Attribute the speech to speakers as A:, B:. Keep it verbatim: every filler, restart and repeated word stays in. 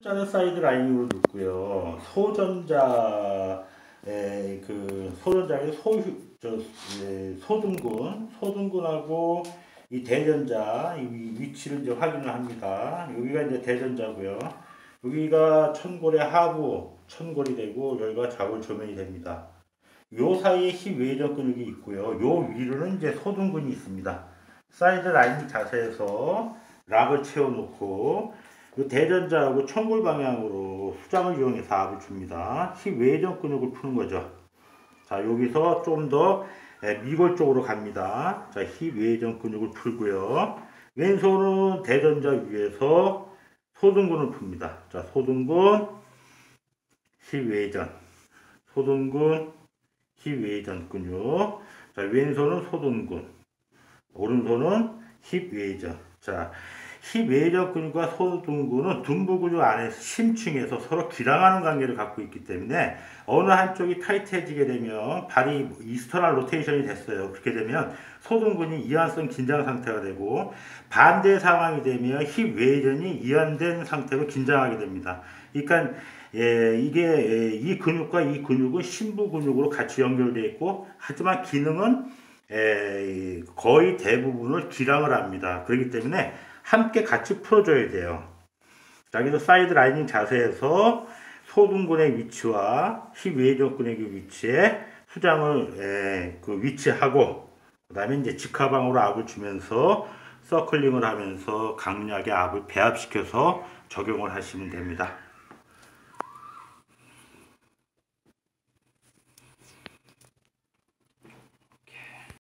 A: 자는 사이드 라인으로 넣고요. 소전자 그 소전자의 소 저 예, 소등분 소등분하고 이 대전자 이 위치를 이제 확인을 합니다. 여기가 이제 대전자고요. 여기가 천골의 하부 천골이 되고 여기가 좌골 조면이 됩니다. 요 사이에 힙외전 근육이 있고요. 요 위로는 이제 소등근이 있습니다. 사이드 라인 자세에서 락을 채워놓고 이 대전자하고 천골 방향으로 수장을 이용해서 압을 줍니다. 힙외전 근육을 푸는 거죠. 자, 여기서 좀 더 미골 쪽으로 갑니다. 자, 힙외전 근육을 풀고요. 왼손은 대전자 위에서 소등근을 풉니다. 자, 소등근, 힙외전, 소등근, 힙외전 근육. 자, 왼손은 소등근, 오른손은 힙외전. 자, 힙외전 근육과 소등근은 둔부 근육 안에서 심층에서 서로 기량하는 관계를 갖고 있기 때문에 어느 한쪽이 타이트해지게 되면 발이 이스터널 로테이션이 됐어요. 그렇게 되면 소등근이 이완성 긴장 상태가 되고 반대 상황이 되면 힙외전이 이완된 상태로 긴장하게 됩니다. 그러니까 예, 이게 예, 이 근육과 이 근육은 심부 근육으로 같이 연결되어 있고 하지만 기능은 예, 거의 대부분을 기량을 합니다. 그렇기 때문에 함께 같이 풀어줘야 돼요. 자, 여기서 사이드 라이닝 자세에서 소등근의 위치와 힙외전 근육의 위치에 수장을 에, 그 위치하고 그 다음에 이제 직하방으로 압을 주면서 서클링을 하면서 강약의 압을 배합시켜서 적용을 하시면 됩니다.